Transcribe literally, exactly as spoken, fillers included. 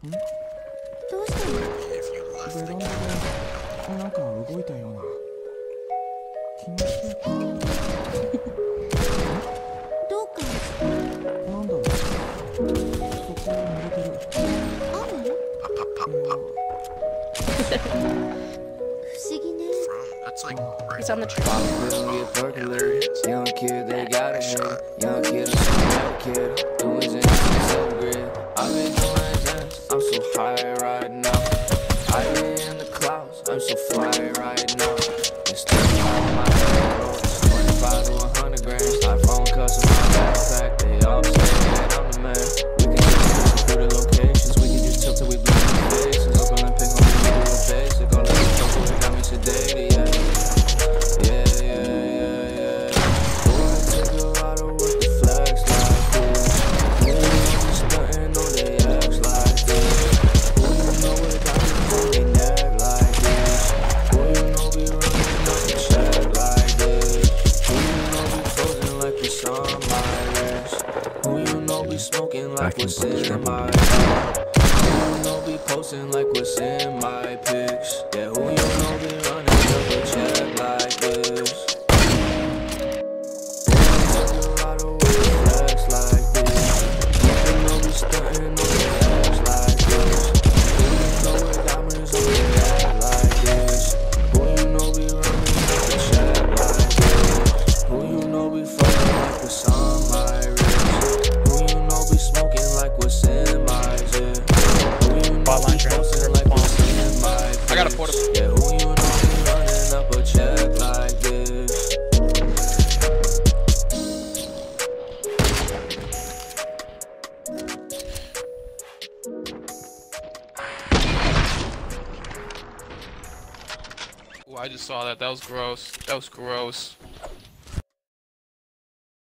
どうしたの？ ベランダでなんか動いたような気のせいか。 どうかなんだろう、そこ濡れてる。 雨？不思議ね。 He's on the tree. Young kid, they got it here. Young kid, I'm so kid. Doing it so great. I've been doing this. I'm so high right now. I've been in the clouds. I'm so fly right now. It's thirty on my head. It's twenty-five to one hundred grams. iPhone cuts in my backpack. They all say that I'm the man. We can just through the locations. We can just tilt till we blow in the faces. Up Olympic, homie, we do it basic. All of the stuff that got me sedated, yeah. Smoking like what's in my who you know be posting like what's in my pics. Yeah, who you know be running up a check like this. Flex like this. Who you know be stunting on the ass like this. Who you know with diamonds on the back like this. Who you know be running up a check like this. Who you know be fucking like what's on my wrist. Smoking like what's in my zip. I got a portable. Yeah, who you know be running up a check like this. Ooh, I just saw that. That was gross. That was gross.